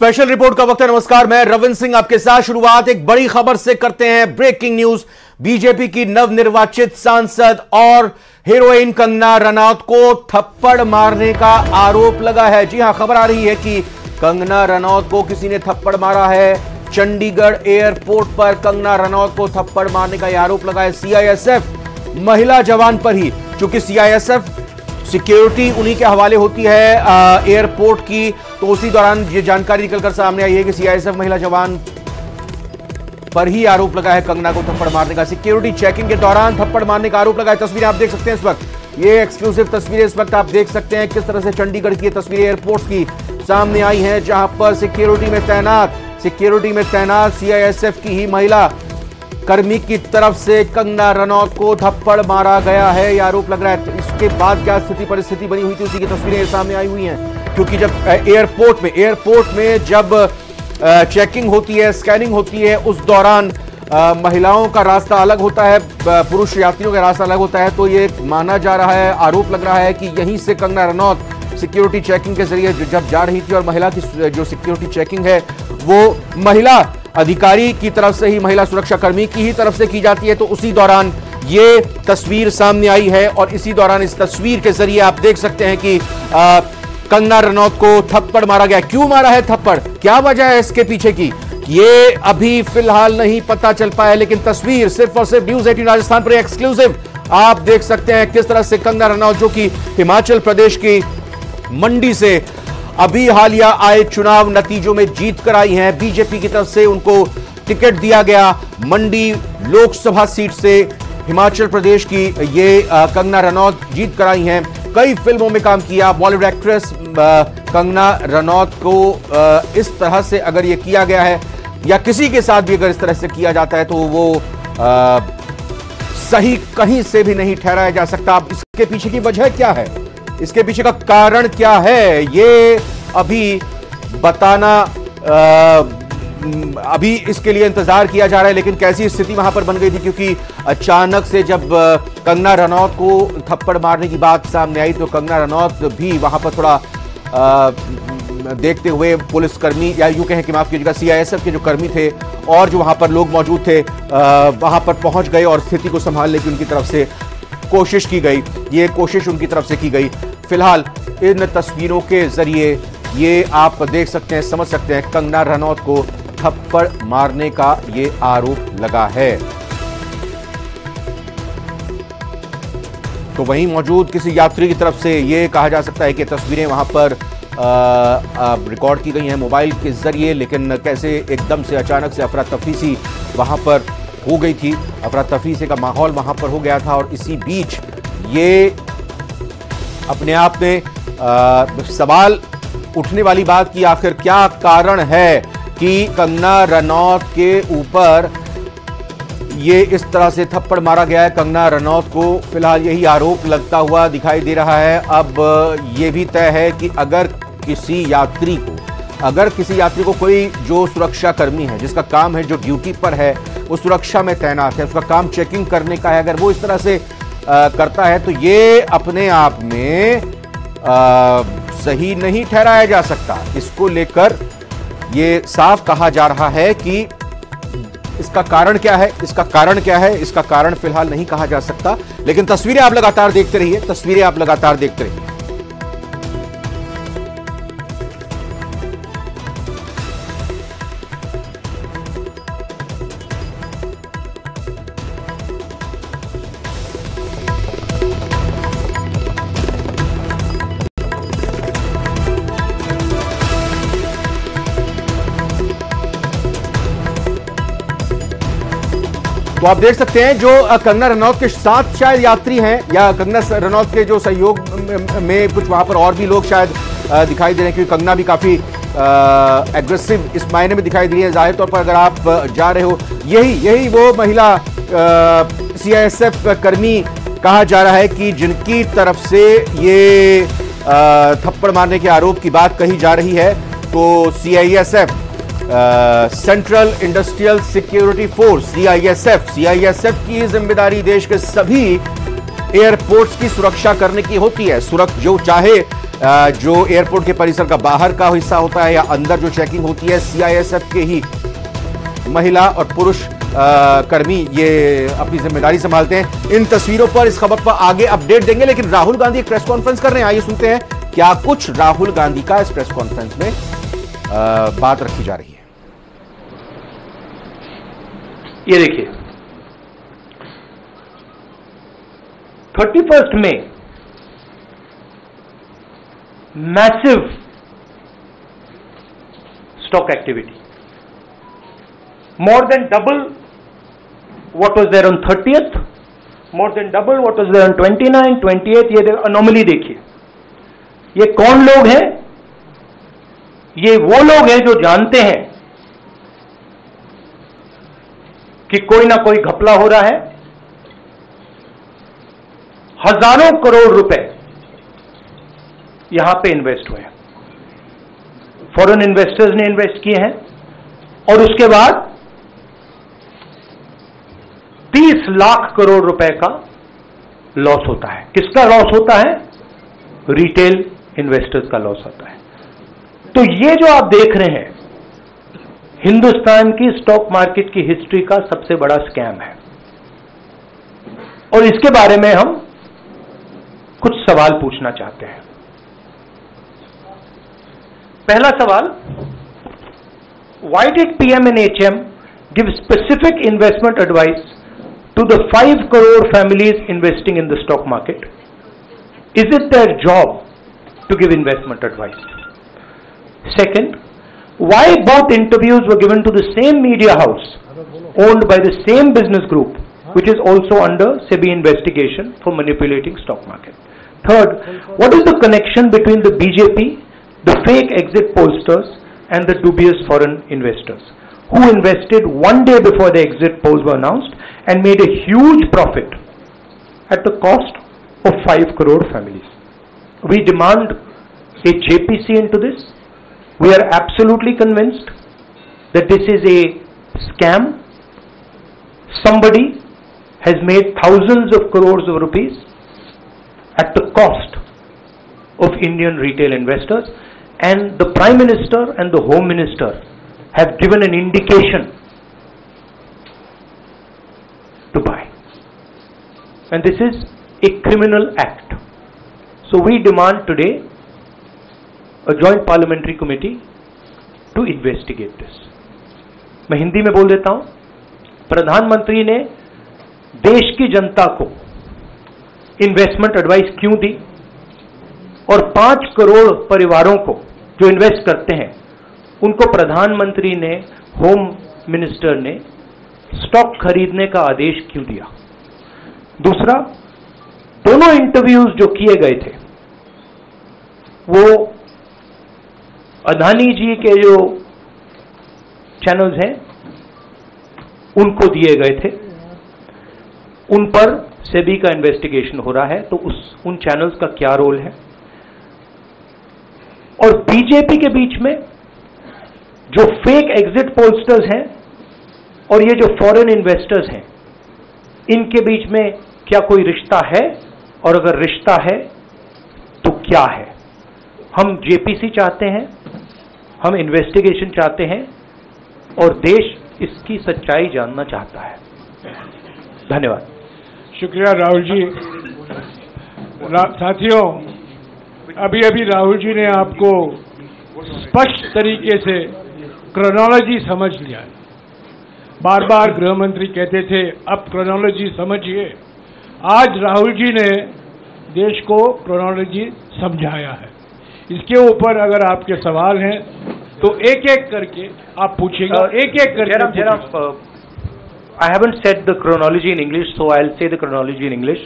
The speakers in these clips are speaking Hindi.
स्पेशल रिपोर्ट का वक्त है। नमस्कार, मैं रविंद्र सिंह आपके साथ। शुरुआत एक बड़ी खबर से करते हैं। ब्रेकिंग न्यूज, बीजेपी की नवनिर्वाचित सांसद और हीरोइन कंगना रनौत को थप्पड़ मारने का आरोप लगा है। जी हां, खबर आ रही है कि कंगना रनौत को किसी ने थप्पड़ मारा है। चंडीगढ़ एयरपोर्ट पर कंगना रनौत को थप्पड़ मारने का यह आरोप लगा है सीआईएसएफ महिला जवान पर ही। चूंकि सीआईएसएफ सिक्योरिटी उन्हीं के हवाले होती है एयरपोर्ट की, तो उसी दौरान ये जानकारी निकलकर सामने आई है कि सीआईएसएफ महिला जवान पर ही आरोप लगा है कंगना को थप्पड़ मारने का। सिक्योरिटी चेकिंग के दौरान थप्पड़ मारने का आरोप लगा है। तस्वीरें आप देख सकते हैं इस वक्त, ये एक्सक्लूसिव तस्वीरें इस वक्त आप देख सकते हैं किस तरह से चंडीगढ़ की तस्वीरें एयरपोर्ट की सामने आई हैं, जहां पर सिक्योरिटी में तैनात सीआईएसएफ की ही महिला कर्मी की तरफ से कंगना रनौत को थप्पड़ मारा गया है, यह आरोप लग रहा है। इसके बाद क्या स्थिति परिस्थिति बनी हुई थी, उसी की तस्वीरें सामने आई हुई हैं। क्योंकि जब एयरपोर्ट में जब चेकिंग होती है, स्कैनिंग होती है, उस दौरान महिलाओं का रास्ता अलग होता है, पुरुष यात्रियों का रास्ता अलग होता है। तो ये माना जा रहा है, आरोप लग रहा है कि यहीं से कंगना रनौत सिक्योरिटी चेकिंग के जरिए जब जा रही थी, और महिला की जो सिक्योरिटी चेकिंग है वो महिला अधिकारी की तरफ से ही, महिला सुरक्षा कर्मी की ही तरफ से की जाती है। तो उसी दौरान ये तस्वीर सामने आई है, और इसी दौरान इस तस्वीर के जरिए आप देख सकते हैं कि कंगना रनौत को थप्पड़ मारा गया। क्यों मारा है थप्पड़, क्या वजह है इसके पीछे की, ये अभी फिलहाल नहीं पता चल पाया। लेकिन तस्वीर सिर्फ और सिर्फ न्यूज 18 राजस्थान पर एक्सक्लूसिव आप देख सकते हैं किस तरह से कंगना रनौत, जो कि हिमाचल प्रदेश की मंडी से अभी हालिया आए चुनाव नतीजों में जीत कर आई हैं। बीजेपी की तरफ से उनको टिकट दिया गया। मंडी लोकसभा सीट से हिमाचल प्रदेश की ये कंगना रनौत जीत कर आई हैं। कई फिल्मों में काम किया। बॉलीवुड एक्ट्रेस कंगना रनौत को इस तरह से अगर ये किया गया है, या किसी के साथ भी अगर इस तरह से किया जाता है, तो वो सही कहीं से भी नहीं ठहराया जा सकता। अब इसके पीछे की वजह क्या है, इसके पीछे का कारण क्या है, ये अभी बताना अभी इसके लिए इंतजार किया जा रहा है। लेकिन कैसी स्थिति वहां पर बन गई थी, क्योंकि अचानक से जब कंगना रनौत को थप्पड़ मारने की बात सामने आई, तो कंगना रनौत भी वहां पर थोड़ा देखते हुए पुलिसकर्मी, या यूं कहें कि माफ कीजिएगा, सीआईएसएफ के जो कर्मी थे और जो वहां पर लोग मौजूद थे, वहां पर पहुंच गए और स्थिति को संभालने की उनकी तरफ से कोशिश की गई। ये कोशिश उनकी तरफ से की गई। फिलहाल इन तस्वीरों के जरिए ये आप देख सकते हैं, समझ सकते हैं, कंगना रनौत को थप्पड़ मारने का ये आरोप लगा है। तो वहीं मौजूद किसी यात्री की तरफ से ये कहा जा सकता है कि तस्वीरें वहां पर रिकॉर्ड की गई हैं मोबाइल के जरिए, लेकिन कैसे एकदम से अचानक से अफरा तफरी सी वहां पर हो गई थी, अफरा तफरी से का माहौल वहां पर हो गया था। और इसी बीच ये अपने आप में सवाल उठने वाली बात की आखिर क्या कारण है कि कंगना रनौत के ऊपर ये इस तरह से थप्पड़ मारा गया है। कंगना रनौत को फिलहाल यही आरोप लगता हुआ दिखाई दे रहा है। अब ये भी तय है कि अगर किसी यात्री को कोई जो सुरक्षा कर्मी है, जिसका काम है, जो ड्यूटी पर है, वो सुरक्षा में तैनात है, उसका काम चेकिंग करने का है, अगर वो इस तरह से करता है, तो ये अपने आप में सही नहीं ठहराया जा सकता। इसको लेकर ये साफ कहा जा रहा है कि इसका कारण क्या है, इसका कारण फिलहाल नहीं कहा जा सकता। लेकिन तस्वीरें आप लगातार देखते रहिए। तो आप देख सकते हैं जो कंगना रनौत के साथ शायद यात्री हैं, या कंगना रनौत के जो सहयोग में कुछ वहां पर और भी लोग शायद दिखाई दे रहे हैं, क्योंकि कंगना भी काफी एग्रेसिव इस मायने में दिखाई दे रही है। जाहिर तौर पर अगर आप जा रहे हो, यही वो महिला सीआईएसएफ कर्मी कहा जा रहा है कि जिनकी तरफ से ये थप्पड़ मारने के आरोप की बात कही जा रही है। तो CISF central industrial security force CISF की जिम्मेदारी देश के सभी एयरपोर्ट्स की सुरक्षा करने की होती है। जो चाहे जो एयरपोर्ट के परिसर का बाहर का हिस्सा होता है या अंदर जो चेकिंग होती है, सीआईएसएफ के ही महिला और पुरुष कर्मी ये अपनी जिम्मेदारी संभालते हैं। इन तस्वीरों पर, इस खबर पर आगे अपडेट देंगे, लेकिन राहुल गांधी एक प्रेस कॉन्फ्रेंस कर रहे हैं। आइए सुनते हैं क्या कुछ राहुल गांधी का इस प्रेस कॉन्फ्रेंस में बात रखी जा रही है। ये देखिए, 31 मई massive stock activity, more than double what was there on 30th, more than double what was there on 29, 28. ये अनोमली देखिए, ये कौन लोग हैं? ये वो लोग हैं जो जानते हैं कि कोई ना कोई घपला हो रहा है। हजारों करोड़ रुपए यहां पे इन्वेस्ट हुए हैं, फॉरेन इन्वेस्टर्स ने इन्वेस्ट किए हैं, और उसके बाद 30 लाख करोड़ रुपए का लॉस होता है। किसका लॉस होता है? रिटेल इन्वेस्टर्स का लॉस होता है। तो ये जो आप देख रहे हैं, हिंदुस्तान की स्टॉक मार्केट की हिस्ट्री का सबसे बड़ा स्कैम है, और इसके बारे में हम कुछ सवाल पूछना चाहते हैं। पहला सवाल, why did PM and HM give specific investment advice to the 5 crore families investing in the stock market? Is it their job to give investment advice? Second, why both interviews were given to the same media house owned by the same business group, which is also under SEBI investigation for manipulating stock market? Third, what is the connection between the BJP, the fake exit pollsters, and the dubious foreign investors who invested one day before the exit polls were announced and made a huge profit at the cost of 5 crore families? We demand a JPC into this. We are absolutely convinced that this is a scam. Somebody has made thousands of crores of rupees at the cost of Indian retail investors, and the Prime Minister and the Home Minister have given an indication to buy, and this is a criminal act. So we demand today a joint parliamentary committee to investigate this. मैं हिंदी में बोल देता हूं, प्रधानमंत्री ने देश की जनता को इन्वेस्टमेंट एडवाइस क्यों दी, और 5 करोड़ परिवारों को जो इन्वेस्ट करते हैं उनको प्रधानमंत्री ने, होम मिनिस्टर ने स्टॉक खरीदने का आदेश क्यों दिया? दूसरा, दोनों इंटरव्यूज जो किए गए थे वो अदानी जी के जो चैनल्स हैं उनको दिए गए थे, उन पर सेबी का इन्वेस्टिगेशन हो रहा है, तो उन चैनल्स का क्या रोल है? और बीजेपी के बीच में जो फेक एग्जिट पोलस्टर्स हैं और ये जो फॉरेन इन्वेस्टर्स हैं, इनके बीच में क्या कोई रिश्ता है, और अगर रिश्ता है तो क्या है? हम जेपीसी चाहते हैं, हम इन्वेस्टिगेशन चाहते हैं, और देश इसकी सच्चाई जानना चाहता है। धन्यवाद। शुक्रिया राहुल जी। साथियों, अभी अभी राहुल जी ने आपको स्पष्ट तरीके से क्रोनोलॉजी समझ लिया है। बार बार गृह मंत्री कहते थे अब क्रोनोलॉजी समझिए। आज राहुल जी ने देश को क्रोनोलॉजी समझाया है। इसके ऊपर अगर आपके सवाल हैं तो एक एक करके आप पूछेगा, एक एक करके। I haven't said the chronology in English, so I'll say the chronology in English.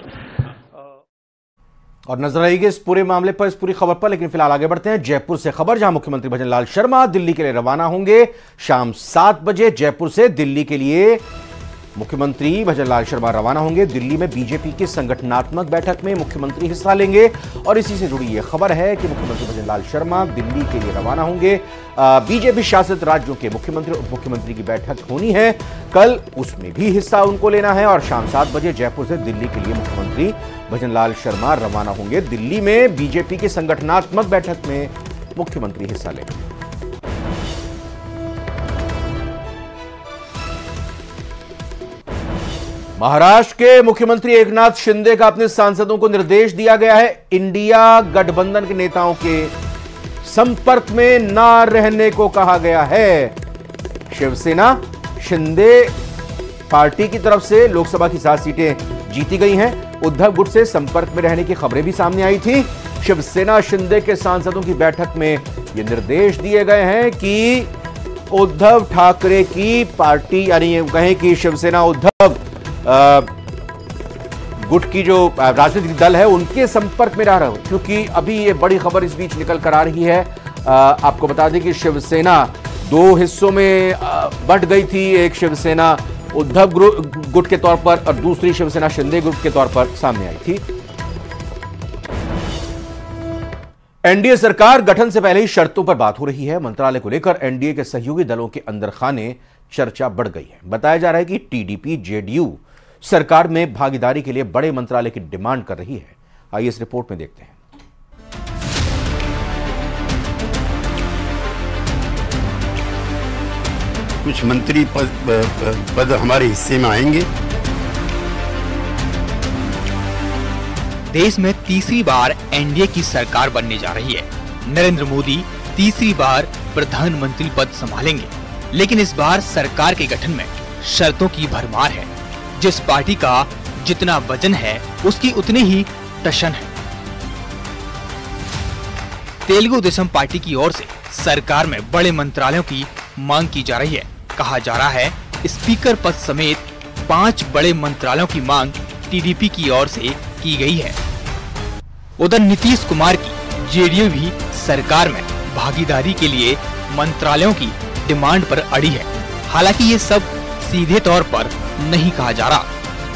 और नजर आएगी इस पूरे मामले पर, इस पूरी खबर पर, लेकिन फिलहाल आगे बढ़ते हैं। जयपुर से खबर, जहां मुख्यमंत्री भजनलाल शर्मा दिल्ली के लिए रवाना होंगे शाम 7 बजे। जयपुर से दिल्ली के लिए मुख्यमंत्री भजनलाल शर्मा रवाना होंगे। दिल्ली में बीजेपी की संगठनात्मक बैठक में मुख्यमंत्री हिस्सा लेंगे और इसी से जुड़ी यह खबर है कि मुख्यमंत्री भजनलाल शर्मा दिल्ली के लिए रवाना होंगे। बीजेपी शासित राज्यों के मुख्यमंत्री और उप मुख्यमंत्री की बैठक होनी है कल, उसमें भी हिस्सा उनको लेना है और शाम 7 बजे जयपुर से दिल्ली के लिए मुख्यमंत्री भजनलाल शर्मा रवाना होंगे। दिल्ली में बीजेपी की संगठनात्मक बैठक में मुख्यमंत्री हिस्सा लेंगे। महाराष्ट्र के मुख्यमंत्री एकनाथ शिंदे का अपने सांसदों को निर्देश दिया गया है, इंडिया गठबंधन के नेताओं के संपर्क में ना रहने को कहा गया है। शिवसेना शिंदे पार्टी की तरफ से लोकसभा की 7 सीटें जीती गई हैं। उद्धव गुट से संपर्क में रहने की खबरें भी सामने आई थी। शिवसेना शिंदे के सांसदों की बैठक में ये निर्देश दिए गए हैं कि उद्धव ठाकरे की पार्टी, यानी कहें कि शिवसेना उद्धव गुट की जो राजनीतिक दल है उनके संपर्क में रह रहा हो, क्योंकि अभी ये बड़ी खबर इस बीच निकल कर आ रही है। आपको बता दें कि शिवसेना 2 हिस्सों में बंट गई थी। एक शिवसेना उद्धव गुट के तौर पर और दूसरी शिवसेना शिंदे गुट के तौर पर सामने आई थी। एनडीए सरकार गठन से पहले ही शर्तों पर बात हो रही है। मंत्रालय को लेकर एनडीए के सहयोगी दलों के अंदर खाने चर्चा बढ़ गई है। बताया जा रहा है कि टीडीपी जेडीयू सरकार में भागीदारी के लिए बड़े मंत्रालय की डिमांड कर रही है। आइए इस रिपोर्ट में देखते हैं। कुछ मंत्री पद हमारे हिस्से में आएंगे। देश में तीसरी बार एनडीए की सरकार बनने जा रही है। नरेंद्र मोदी तीसरी बार प्रधानमंत्री पद संभालेंगे, लेकिन इस बार सरकार के गठन में शर्तों की भरमार है। जिस पार्टी का जितना वजन है उसकी उतनी ही टशन है। तेलुगु देशम पार्टी की ओर से सरकार में बड़े मंत्रालयों की मांग की जा रही है। कहा जा रहा है स्पीकर पद समेत 5 बड़े मंत्रालयों की मांग टीडीपी की ओर से की गई है। उधर नीतीश कुमार की जेडीयू भी सरकार में भागीदारी के लिए मंत्रालयों की डिमांड पर अड़ी है। हालांकि ये सब सीधे तौर पर नहीं कहा जा रहा।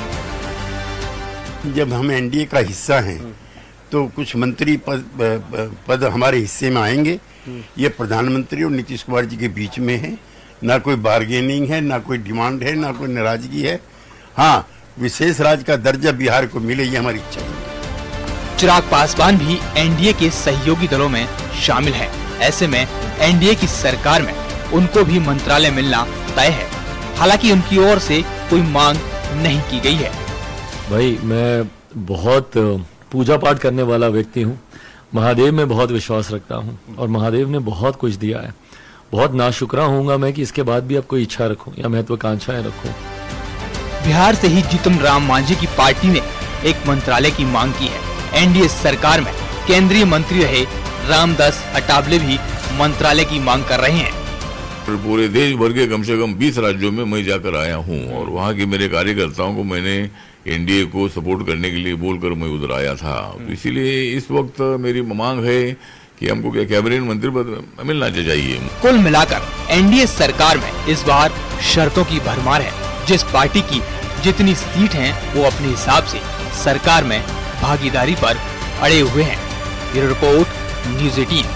जब हम एनडीए का हिस्सा हैं तो कुछ मंत्री पद हमारे हिस्से में आएंगे। ये प्रधानमंत्री और नीतीश कुमार जी के बीच में है। ना कोई बार्गेनिंग है, ना कोई डिमांड है, ना कोई नाराजगी है। हाँ, विशेष राज्य का दर्जा बिहार को मिले, ये हमारी इच्छा है। चिराग पासवान भी एनडीए के सहयोगी दलों में शामिल हैं। ऐसे में एनडीए की सरकार में उनको भी मंत्रालय मिलना तय है। हालांकि उनकी ओर से कोई मांग नहीं की गई है। भाई, मैं बहुत पूजा पाठ करने वाला व्यक्ति हूँ। महादेव में बहुत विश्वास रखता हूँ और महादेव ने बहुत कुछ दिया है। बहुत नाशुक्रा होऊंगा मैं कि इसके बाद भी अब कोई इच्छा रखूं या महत्वाकांक्षाएं रखूं। बिहार से ही जीतन राम मांझी की पार्टी ने एक मंत्रालय की मांग की है। एनडीए सरकार में केंद्रीय मंत्री रहे रामदास अठावले भी मंत्रालय की मांग कर रहे हैं। पूरे देश भर के कम से कम 20 राज्यों में मैं जाकर आया हूं और वहां के मेरे कार्यकर्ताओं को मैंने एनडीए को सपोर्ट करने के लिए बोलकर मैं उधर आया था। तो इसीलिए इस वक्त मेरी मांग है कि हमको क्या कैबिनेट मंत्री पद मिलना चाहिए। कुल मिलाकर एनडीए सरकार में इस बार शर्तों की भरमार है। जिस पार्टी की जितनी सीट हैं वो अपने हिसाब से सरकार में भागीदारी पर अड़े हुए हैं। Bureau report, news 18।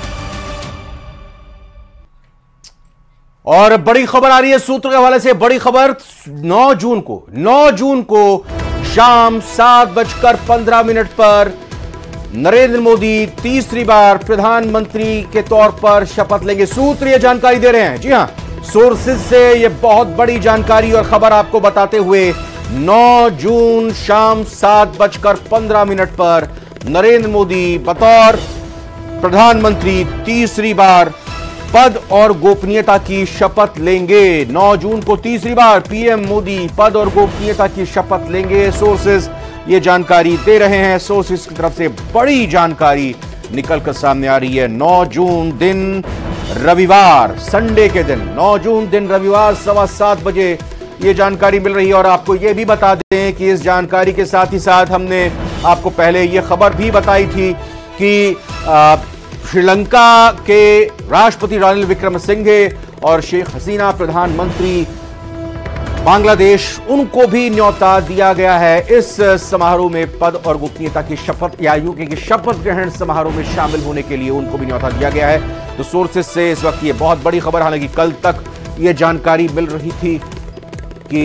और बड़ी खबर आ रही है सूत्र के हवाले से। बड़ी खबर 9 जून को शाम 7:15 पर नरेंद्र मोदी तीसरी बार प्रधानमंत्री के तौर पर शपथ लेंगे। सूत्र ये जानकारी दे रहे हैं। जी हां, सोर्सेज से ये बहुत बड़ी जानकारी और खबर आपको बताते हुए 9 जून शाम 7:15 पर नरेंद्र मोदी बतौर प्रधानमंत्री तीसरी बार पद और गोपनीयता की शपथ लेंगे। 9 जून को तीसरी बार पीएम मोदी पद और गोपनीयता की शपथ लेंगे। सोर्सेज ये जानकारी दे रहे हैं। सोर्सेज की तरफ से बड़ी जानकारी निकलकर सामने आ रही है। 9 जून दिन रविवार, संडे के दिन 9 जून दिन रविवार 7:15 बजे ये जानकारी मिल रही है। और आपको ये भी बता दें कि इस जानकारी के साथ ही साथ हमने आपको पहले ये खबर भी बताई थी कि श्रीलंका के राष्ट्रपति रानिल विक्रमसिंघे और शेख हसीना प्रधानमंत्री बांग्लादेश, उनको भी न्योता दिया गया है इस समारोह में पद और गोपनीयता की शपथ या यूं कि शपथ ग्रहण समारोह में शामिल होने के लिए उनको भी न्योता दिया गया है। तो सोर्सेस से इस वक्त ये बहुत बड़ी खबर, हालांकि कल तक ये जानकारी मिल रही थी कि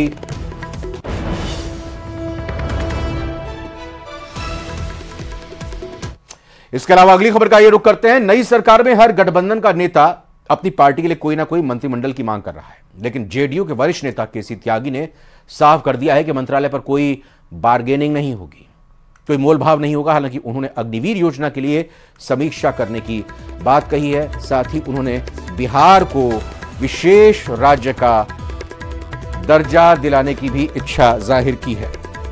इसके अलावा अगली खबर का ये रुख करते हैं। नई सरकार में हर गठबंधन का नेता अपनी पार्टी के लिए कोई ना कोई मंत्रिमंडल की मांग कर रहा है, लेकिन जेडीयू के वरिष्ठ नेता केसी त्यागी ने साफ कर दिया है कि मंत्रालय पर कोई बार्गेनिंग नहीं होगी, कोई मोलभाव नहीं होगा। हालांकि उन्होंने अग्निवीर योजना के लिए समीक्षा करने की बात कही है। साथ ही उन्होंने बिहार को विशेष राज्य का दर्जा दिलाने की भी इच्छा जाहिर की है।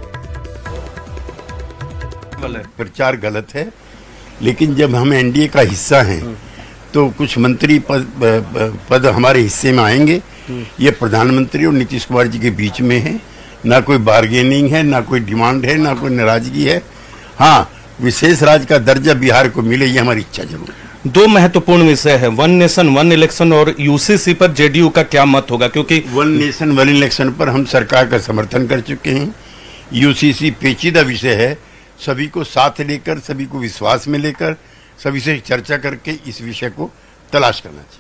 प्रचार गलत है, लेकिन जब हम एनडीए का हिस्सा हैं तो कुछ मंत्री पद हमारे हिस्से में आएंगे। ये प्रधानमंत्री और नीतीश कुमार जी के बीच में है, ना कोई बार्गेनिंग है, ना कोई डिमांड है, ना कोई नाराजगी है। हाँ, विशेष राज्य का दर्जा बिहार को मिले, ये हमारी इच्छा जरूर है। दो महत्वपूर्ण विषय है, वन नेशन वन इलेक्शन और यूसीसी पर जेडीयू का क्या मत होगा? क्योंकि वन नेशन वन इलेक्शन पर हम सरकार का समर्थन कर चुके हैं। यूसीसी पेचीदा विषय है, सभी को साथ लेकर, सभी को विश्वास में लेकर, सभी से चर्चा करके इस विषय को तलाश करना चाहिए।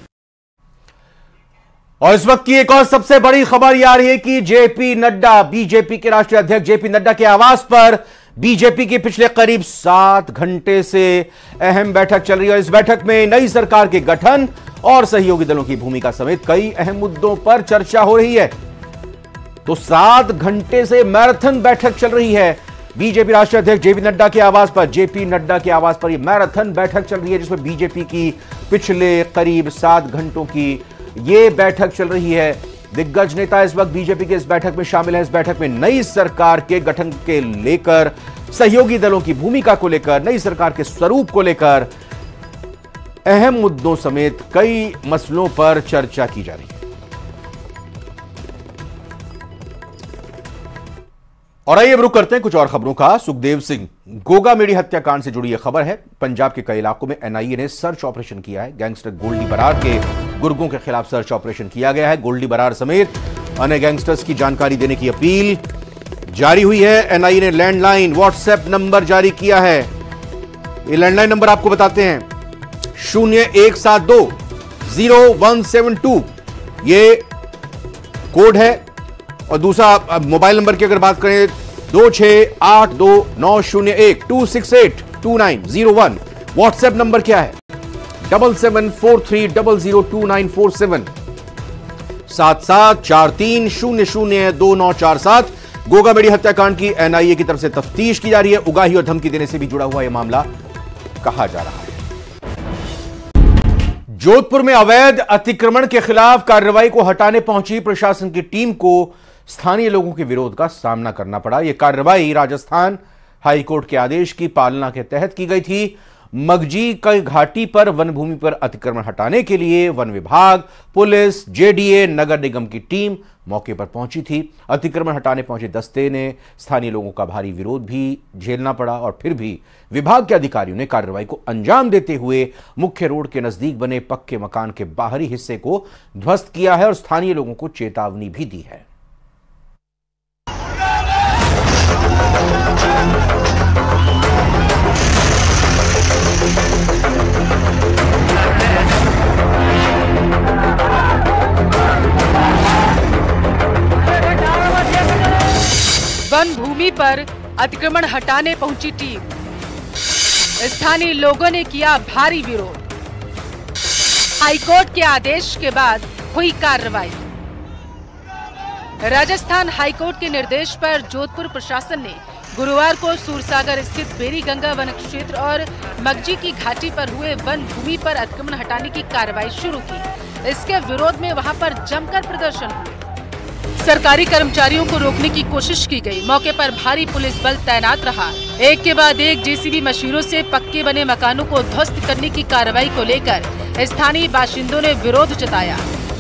और इस वक्त की एक और सबसे बड़ी खबर यह आ रही है कि जेपी नड्डा, बीजेपी के राष्ट्रीय अध्यक्ष जेपी नड्डा के आवास पर बीजेपी की पिछले करीब 7 घंटे से अहम बैठक चल रही है। इस बैठक में नई सरकार के गठन और सहयोगी दलों की भूमिका समेत कई अहम मुद्दों पर चर्चा हो रही है। तो 7 घंटे से मैराथन बैठक चल रही है बीजेपी राष्ट्रीय अध्यक्ष जेपी नड्डा के आवास पर। जेपी नड्डा के आवास पर यह मैराथन बैठक चल रही है, जिसमें बीजेपी की पिछले करीब 7 घंटों की यह बैठक चल रही है। दिग्गज नेता इस वक्त बीजेपी के इस बैठक में शामिल है। इस बैठक में नई सरकार के गठन के लेकर, सहयोगी दलों की भूमिका को लेकर, नई सरकार के स्वरूप को लेकर अहम मुद्दों समेत कई मसलों पर चर्चा की जा रही है। और आइए रुक करते हैं कुछ और खबरों का। सुखदेव सिंह गोगा मेडी हत्याकांड से जुड़ी यह खबर है। पंजाब के कई इलाकों में एनआईए ने सर्च ऑपरेशन किया है। गैंगस्टर गोल्डी बरार के गुर्गों के खिलाफ सर्च ऑपरेशन किया गया है। गोल्डी बरार समेत अन्य गैंगस्टर्स की जानकारी देने की अपील जारी हुई है। एनआईए ने लैंडलाइन व्हाट्सएप नंबर जारी किया है। ये लैंडलाइन नंबर आपको बताते हैं, 0172-0172 ये कोड है। और दूसरा मोबाइल नंबर की अगर बात करें 268290126826829001। व्हाट्सएप नंबर क्या है 7743002947 7743002947। गोगा मेडी हत्याकांड की एनआईए की तरफ से तफ्तीश की जा रही है। उगाही और धमकी देने से भी जुड़ा हुआ यह मामला कहा जा रहा है। जोधपुर में अवैध अतिक्रमण के खिलाफ कार्रवाई को हटाने पहुंची प्रशासन की टीम को स्थानीय लोगों के विरोध का सामना करना पड़ा। यह कार्रवाई राजस्थान हाईकोर्ट के आदेश की पालना के तहत की गई थी। मगजी की घाटी पर वन भूमि पर अतिक्रमण हटाने के लिए वन विभाग, पुलिस, जेडीए, नगर निगम की टीम मौके पर पहुंची थी। अतिक्रमण हटाने पहुंचे दस्ते ने स्थानीय लोगों का भारी विरोध भी झेलना पड़ा और फिर भी विभाग के अधिकारियों ने कार्रवाई को अंजाम देते हुए मुख्य रोड के नजदीक बने पक्के मकान के बाहरी हिस्से को ध्वस्त किया है और स्थानीय लोगों को चेतावनी भी दी है। वन भूमि पर अतिक्रमण हटाने पहुंची टीम, स्थानीय लोगों ने किया भारी विरोध। हाईकोर्ट के आदेश के बाद हुई कार्रवाई। राजस्थान हाईकोर्ट के निर्देश पर जोधपुर प्रशासन ने गुरुवार को सूरसागर स्थित बेरी गंगा वन क्षेत्र और मगजी की घाटी पर हुए वन भूमि पर अतिक्रमण हटाने की कार्रवाई शुरू की। इसके विरोध में वहां पर जमकर प्रदर्शन हुए। सरकारी कर्मचारियों को रोकने की कोशिश की गई। मौके पर भारी पुलिस बल तैनात रहा। एक के बाद एक जेसीबी मशीनों से पक्के बने मकानों को ध्वस्त करने की कार्रवाई को लेकर स्थानीय बाशिंदों ने विरोध जताया।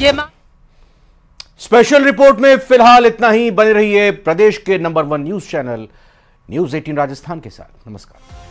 स्पेशल रिपोर्ट में फिलहाल इतना ही। बने रहिए प्रदेश के number 1 news channel news 18 Rajasthan के साथ। नमस्कार।